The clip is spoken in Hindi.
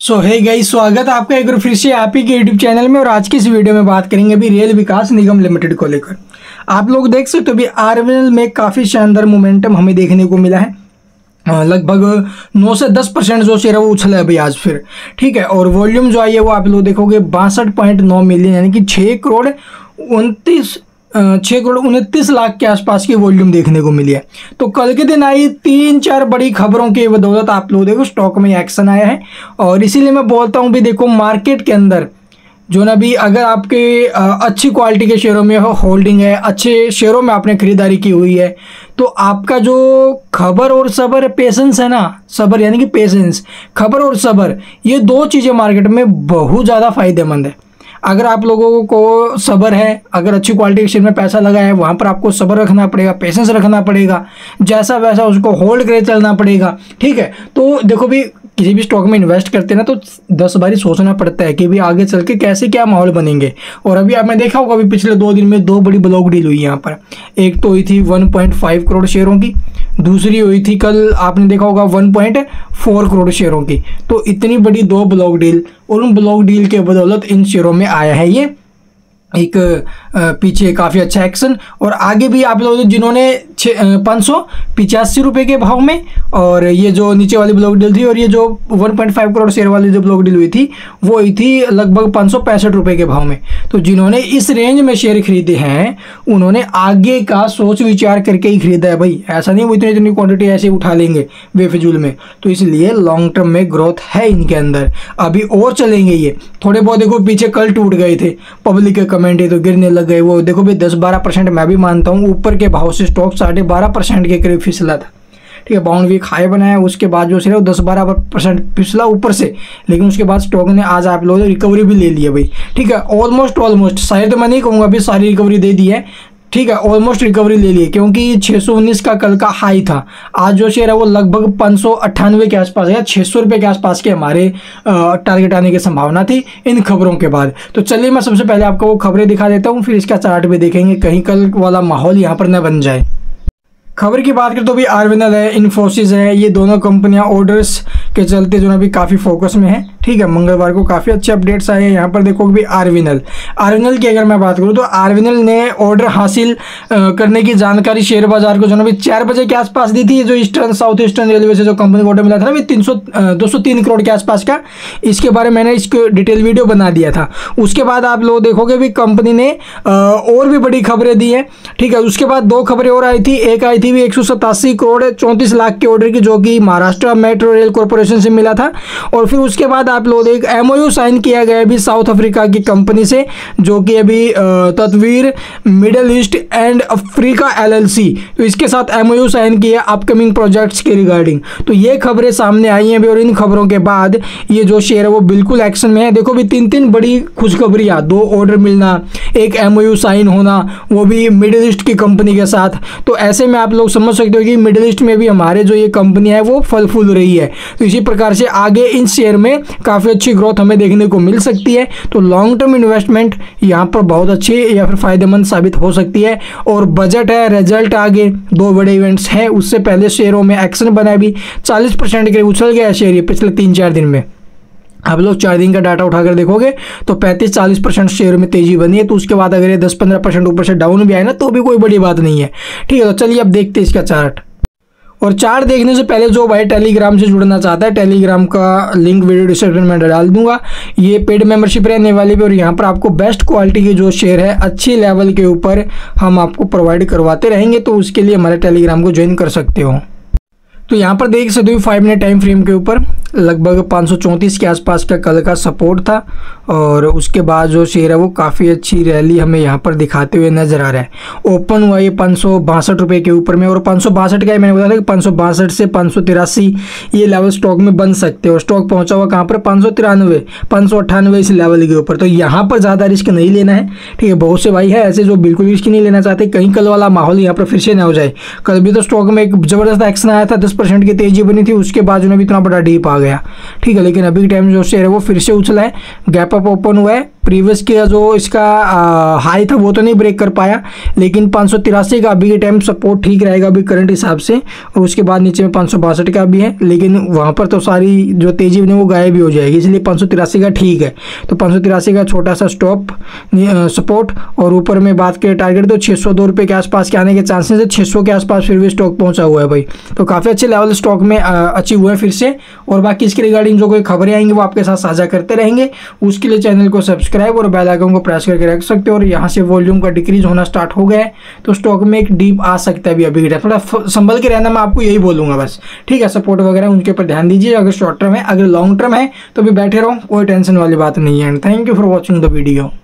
सो हे गाइस, स्वागत है आपका एक बार फिर से आप ही के यूट्यूब चैनल में। और आज की इस वीडियो में बात करेंगे अभी रेल विकास निगम लिमिटेड को लेकर। आप लोग देख सकते हो अभी आरवीएनएल में काफ़ी शानदार मोमेंटम हमें देखने को मिला है। लगभग 9 से 10% जो शेयर है वो उछला है अभी आज फिर, ठीक है। और वॉल्यूम जो आई है वो आप लोग देखोगे 62.9 मिलियन, यानी कि 6 करोड़ 29 लाख के आसपास की वॉल्यूम देखने को मिली है। तो कल के दिन आई 3-4 बड़ी खबरों की बदौलत आप लोग देखो स्टॉक में एक्शन आया है। और इसीलिए मैं बोलता हूँ भी देखो मार्केट के अंदर जो ना भी अगर आपके अच्छी क्वालिटी के शेयरों में होल्डिंग है, अच्छे शेयरों में आपने खरीदारी की हुई है, तो आपका जो खबर और सबर पेशेंस है ना, सबर यानी कि पेशेंस, खबर और सबर, ये दो चीज़ें मार्केट में बहुत ज़्यादा फायदेमंद है। अगर आप लोगों को सब्र है, अगर अच्छी क्वालिटी के शेयर में पैसा लगा है, वहाँ पर आपको सब्र रखना पड़ेगा, पेशेंस रखना पड़ेगा, जैसा वैसा उसको होल्ड करके चलना पड़ेगा, ठीक है। तो देखो भी किसी भी स्टॉक में इन्वेस्ट करते हैं ना तो 10 बार सोचना पड़ता है कि भी आगे चल के कैसे क्या माहौल बनेंगे। और अभी आपने देखा होगा अभी पिछले 2 दिन में 2 बड़ी ब्लॉक डील हुई यहाँ पर। एक तो हुई थी 1.5 करोड़ शेयरों की, दूसरी हुई थी कल आपने देखा होगा 1.4 करोड़ शेयरों की। तो इतनी बड़ी 2 ब्लॉक डील, और उन ब्लॉक डील के बदौलत इन शेयरों में आया है ये एक पीछे काफ़ी अच्छा एक्शन। और आगे भी आप लोग जिन्होंने 585 रुपये के भाव में, और ये जो नीचे वाली ब्लॉक डील थी, और ये जो 1.5 करोड़ शेयर वाली जो ब्लॉक डील हुई थी वो हुई थी लगभग 565 रुपये के भाव में। तो जिन्होंने इस रेंज में शेयर खरीदे हैं उन्होंने आगे का सोच विचार करके ही खरीदा है भाई। ऐसा नहीं वो इतनी क्वांटिटी ऐसे उठा लेंगे बेफिजूल में। तो इसलिए लॉन्ग टर्म में ग्रोथ है इनके अंदर, अभी और चलेंगे ये। थोड़े बहुत देखो पीछे कल टूट गए थे, पब्लिक के कमेंट तो गिरने लग गए। वो देखो भी 10-12% मैं भी मानता हूँ ऊपर के भाव से स्टॉक 12.5% के करीब फिसला था, ठीक है। बाउंड वीक हाई बनाया, उसके बाद जो सिर्फ 10-12% फिसला ऊपर से, लेकिन उसके बाद स्टॉक ने आज आप लोगों ने रिकवरी भी ले ली है भाई, ठीक है। ऑलमोस्ट शायद मैं नहीं कहूँगा अभी सारी रिकवरी दे दी है, ठीक है, ऑलमोस्ट रिकवरी ले ली है, क्योंकि 619 का कल का हाई था। आज जो शेयर है वो लगभग 598 के आसपास है, 600 रुपये के आसपास के हमारे टारगेट आने की संभावना थी इन खबरों के बाद। तो चलिए मैं सबसे पहले आपको वो खबरें दिखा देता हूँ, फिर इसका चार्ट भी देखेंगे, कहीं कल वाला माहौल यहाँ पर न बन जाए। खबर की बात करें तो भी आरवीएनएल है, इन्फोसिस है, ये दोनों कंपनियां ऑर्डर्स के चलते जो है अभी काफ़ी फोकस में है, ठीक है। मंगलवार को काफ़ी अच्छे अपडेट्स आए हैं। यहाँ पर देखोगे भी आरवीएनएल की अगर मैं बात करूँ तो आरवीएनएल ने ऑर्डर हासिल करने की जानकारी शेयर बाजार को जो है 4 बजे के आसपास दी थी। जो ईस्टर्न साउथ ईस्टर्न रेलवे से जो कंपनी को ऑर्डर मिला था ना 203 करोड़ के आसपास का, इसके बारे में मैंने इसको डिटेल वीडियो बना दिया था। उसके बाद आप लोग देखोगे भी कंपनी ने और भी बड़ी खबरें दी हैं, ठीक है। उसके बाद 2 खबरें और आई थी, एक आई थी भी 187 करोड़ 34 लाख के ऑर्डर की, जो कि महाराष्ट्र मेट्रो रेल कॉर्पोरेशन से मिला था। और फिर उसके बाद आप लोग एक एमओयू साइन किया गया अभी साउथ अफ्रीका की कंपनी से, जो कि अभी Tadbeer middle east and Africa LLC, तो इसके साथ एमओयू साइन किया अपकमिंग प्रोजेक्ट्स के रिगार्डिंग। तो ये खबरें सामने आई हैं अभी, और इन खबरों के बाद ये जो शेयर है वो बिल्कुल एक्शन में है। देखो भी 3 बड़ी खुशखबरियां, 2 ऑर्डर मिलना, एक एमओयू साइन होना, वो भी मिडिल ईस्ट की कंपनी के साथ। तो ऐसे में आप लोग समझ सकते हो कि मिडिल ईस्ट में भी हमारे जो ये कंपनी है वो फल फूल रही है। तो इसी प्रकार से आगे इन शेयर में काफ़ी अच्छी ग्रोथ हमें देखने को मिल सकती है। तो लॉन्ग टर्म इन्वेस्टमेंट यहाँ पर बहुत अच्छी या फिर फायदेमंद साबित हो सकती है। और बजट है, रिजल्ट आगे, 2 बड़े इवेंट्स हैं, उससे पहले शेयरों में एक्शन बना भी 40% के उछल गया शेयर ये पिछले 3-4 दिन में। आप लोग 4 दिन का डाटा उठाकर देखोगे तो 35-40% शेयर में तेजी बनी है। तो उसके बाद अगर ये 10-15% ऊपर से डाउन भी आए ना तो भी कोई बड़ी बात नहीं है, ठीक है। तो चलिए अब देखते हैं इसका चार्ट। और चार्ट देखने से पहले जो भाई टेलीग्राम से जुड़ना चाहता है, टेलीग्राम का लिंक वीडियो डिस्क्रिप्शन में डाल दूंगा। ये पेड मेंबरशिप रहने वाली भी, और यहाँ पर आपको बेस्ट क्वालिटी के जो शेयर है अच्छी लेवल के ऊपर हम आपको प्रोवाइड करवाते रहेंगे। तो उसके लिए हमारे टेलीग्राम को ज्वाइन कर सकते हो। तो यहाँ पर देख सकते हो 5 मिनट टाइम फ्रेम के ऊपर लगभग 534 के आसपास का कल का सपोर्ट था। और उसके बाद जो शेयर है वो काफ़ी अच्छी रैली हमें यहाँ पर दिखाते हुए नजर आ रहा है। ओपन हुआ ये 562 रुपये के ऊपर में, और 562 का मैंने बताया था कि 562 से 583 ये लेवल स्टॉक में बन सकते हैं। और स्टॉक पहुँचा हुआ कहाँ पर 593 598 इस लेवल के ऊपर। तो यहाँ पर ज़्यादा रिस्क नहीं लेना है, ठीक है। बहुत से भाई है ऐसे जो बिल्कुल रिस्क नहीं लेना चाहते, कहीं कल वाला माहौल यहाँ पर फिर से ना हो जाए। कल भी तो स्टॉक में एक ज़बरदस्त एक्शन आया था, 10% की तेजी बनी थी, उसके बाद जो भी इतना बड़ा डीप आ गया, ठीक है। लेकिन अभी टाइम जो शेयर है वो फिर से उछला है, गैप अप ओपन हुआ है, प्रीवियस का जो इसका हाई था वो तो नहीं ब्रेक कर पाया, लेकिन 583 का अभी के टाइम सपोर्ट ठीक रहेगा अभी करंट हिसाब से। और उसके बाद नीचे में 562 का भी है, लेकिन वहाँ पर तो सारी जो तेजी वो गायब भी हो जाएगी, इसलिए 583 का ठीक है। तो 583 का छोटा सा स्टॉप सपोर्ट, और ऊपर में बात करें टारगेट तो 602 रुपये के आसपास के आने के चांसेस है। 600 के आसपास फिर भी स्टॉक पहुंचा हुआ है भाई, तो काफ़ी अच्छे लेवल स्टॉक में अचीव हुए फिर से। और बाकी इसके रिगार्डिंग जो कोई खबरें आएंगी वो आपके साथ साझा करते रहेंगे। उसके लिए चैनल को सब्सक्राइब और बेल आइकन को प्रेस करके रख सकते हो। और यहाँ से वॉल्यूम का डिक्रीज होना स्टार्ट हो गया है, तो स्टॉक में एक डीप आ सकता है अभी के टाइम। थोड़ा संभल के रहना, मैं आपको यही बोलूँगा बस, ठीक है। सपोर्ट वगैरह उनके ऊपर ध्यान दीजिए, अगर शॉर्ट टर्म है। अगर लॉन्ग टर्म है तो भी बैठे रहो, कोई टेंशन वाली बात नहीं है। And thank you for watching the video.